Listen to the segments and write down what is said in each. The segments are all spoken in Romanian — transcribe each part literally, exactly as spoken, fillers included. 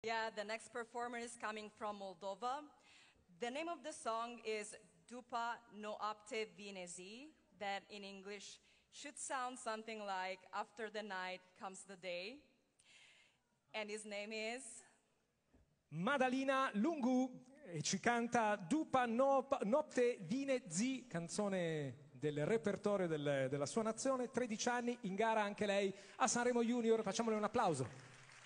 Yeah, the next performer is coming from Moldova. The name of the song is După noapte vine zi, that in English should sound something like After the night comes the day. And his name is Madalina Lungu e ci canta După noapte vine zi, canzone del repertorio del, della sua nazione, tredici anni, in gara anche lei a Sanremo Junior, facciamole un applauso.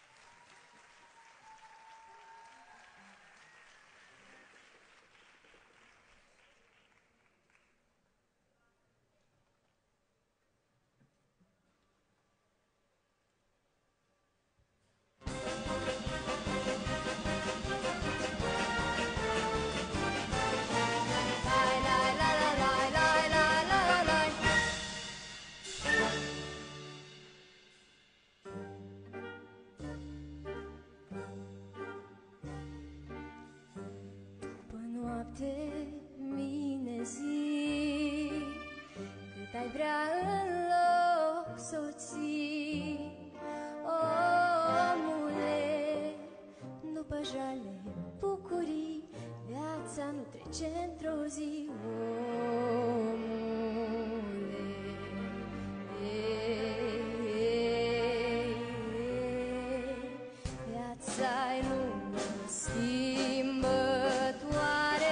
Noapte vine zi, cât ai vrea în loc să o ții, omule, după jale, bucurii, viața nu trece într-o zi, omule. Ei, ei, ei, viața-i lungă, schimbătoare.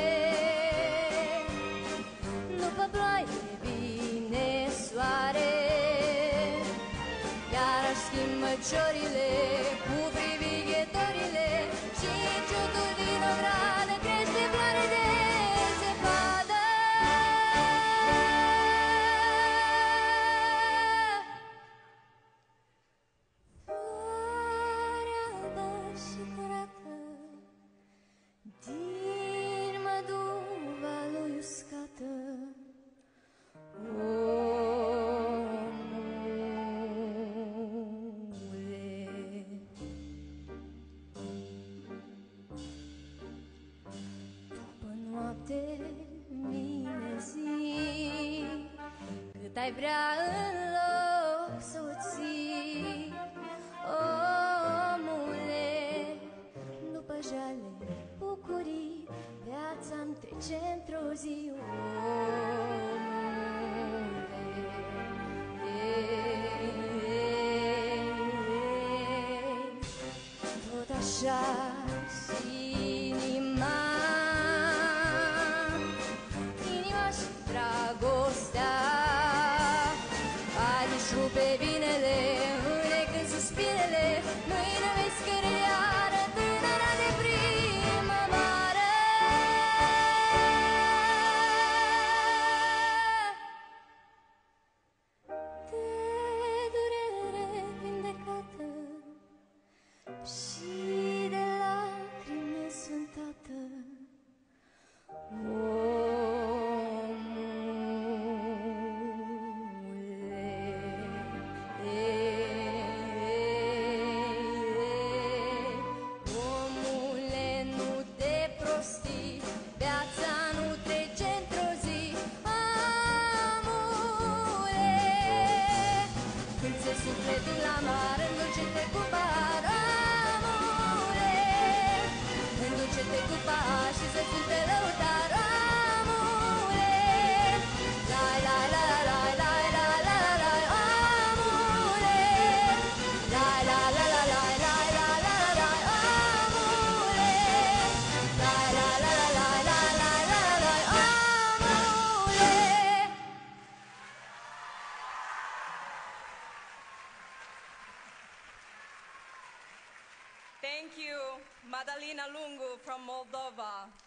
Ciorile cu privighetorile și în ciutul din ogradă crește floare de zăpadă. Floarea albă și curată din măduva lui uscată. Noapte vine zi, cât ai vrea în loc să o ții, omule, după jale, bucurii, viața nu trece într-o zi, omule. Ei, ei, ei, tot așa și inima, dragostea, adici rupe binele, înecând suspinele, mâine vezi scări iară tânăra de primăvară. De durere vindecată și de lacrimi sfântată, sufletul la mare, îndulce-te cu pahar, amore, îndulce-te cu pahar și să sunte lăutar, amore, lai, lai, lai, lai, lai, lai, lai, lai, amore, lai, lai, lai, lai, lai, lai, lai, lai, lai, amore, lai, lai, lai, lai, lai, lai, lai, lai, amore. Thank you, Madalina Lungu from Moldova.